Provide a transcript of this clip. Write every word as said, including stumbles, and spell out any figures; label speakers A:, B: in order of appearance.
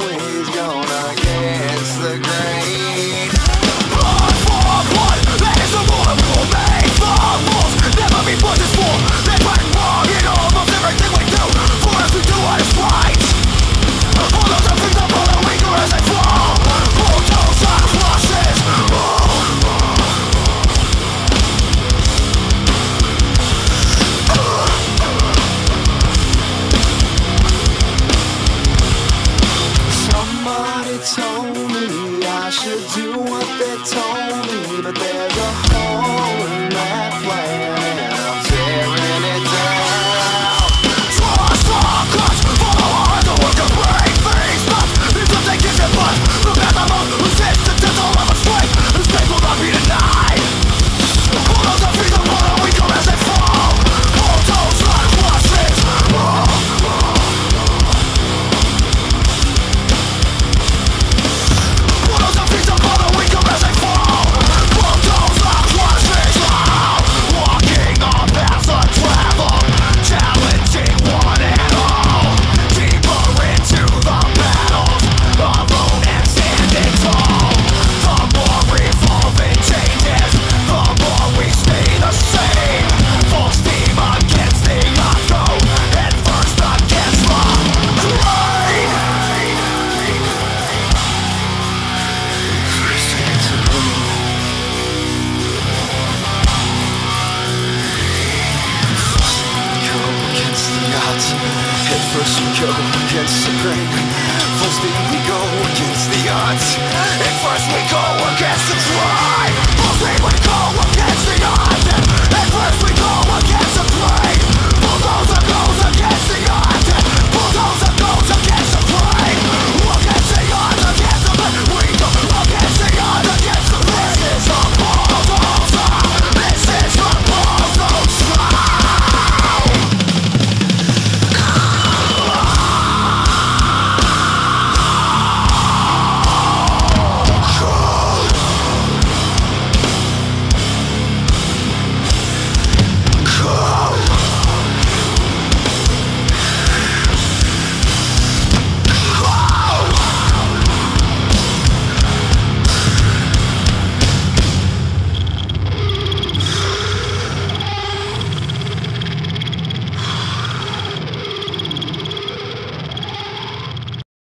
A: always gonna against the grain.
B: Blood for blood, that is the rule of rule made. The rules never be budgets for. They fight wrong in almost everything we do. For us to do what is right. For those who think the brother weaker as they fall. Bulldozer crushes.
A: Somebody told me I should do what they told me, but there's a hole in that plan and I'm tearing it down.
B: Trust the cuts, follow hard, the work of brave things not. If nothing gives it but the path of all who sits the death all of a strength. This faith will not be denied. For those who feed the blood are weaker as they fall. Bulldozer crushes.
A: First we go against the grain. Full speed we go against the odds.
B: At first we go against the